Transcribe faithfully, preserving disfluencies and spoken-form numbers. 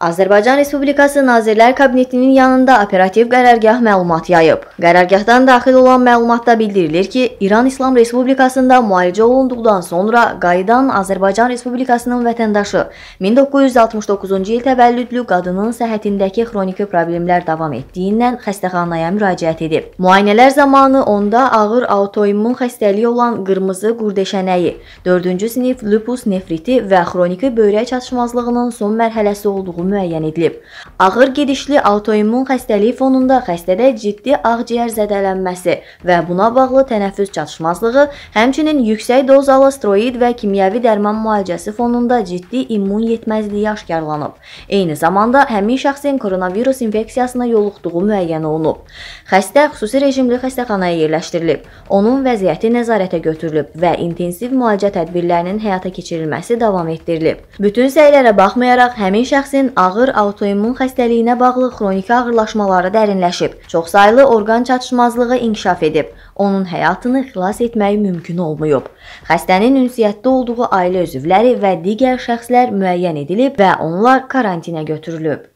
Azərbaycan Respublikası Nazirlər Kabinetinin yanında operativ qərargah məlumat yayıb. Qərargahdan daxil olan məlumatda bildirilir ki, İran İslam Respublikasında müalicə olunduqdan sonra qayıdan Azərbaycan Respublikasının vətəndaşı min doqquz yüz altmış doqquzuncu il təvəllüdlü qadının səhhətindəki xroniki problemlər davam etdiyindən xəstəxanaya müraciət edib. Müayinələr zamanı onda ağır autoimmun xəstəliyi olan qırmızı qurdeşənəyi, dördüncü sinif lupus nefriti və xroniki böyrək çatışmazlığının son mərhələsi olduğu müəyyən edilib. Ağır gedişli autoimmun xəstəliyi fonunda xəstədə ciddi ağciyər zədələnməsi və buna bağlı tənəffüs çatışmazlığı, həmçinin yüksək dozalı steroid və kimyəvi dərman müalicəsi fonunda ciddi immun yetməzliyi aşkarlanıb. Eyni zamanda həmin şəxsin koronavirus infeksiyasına yoluxduğu müəyyən olunub. Xəstə xüsusi rejimli xəstəxanaya yerləşdirilib. Onun vəziyyəti nəzarətə götürülüb və intensiv müalicə tədbirlərinin həyata keçirilməsi davam etdirilib. Bütün səylərə baxmayaraq həmin şəxsin ağır autoimmun xəstəliyinə bağlı xroniki ağırlaşmaları dərinləşib. Çoxsaylı orqan çatışmazlığı inkişaf edib. Onun həyatını xilas etmək mümkün olmayıb. Xəstənin ünsiyyətdə olduğu ailə üzvləri və digər şəxslər müəyyən edilib və onlar karantinə götürülüb.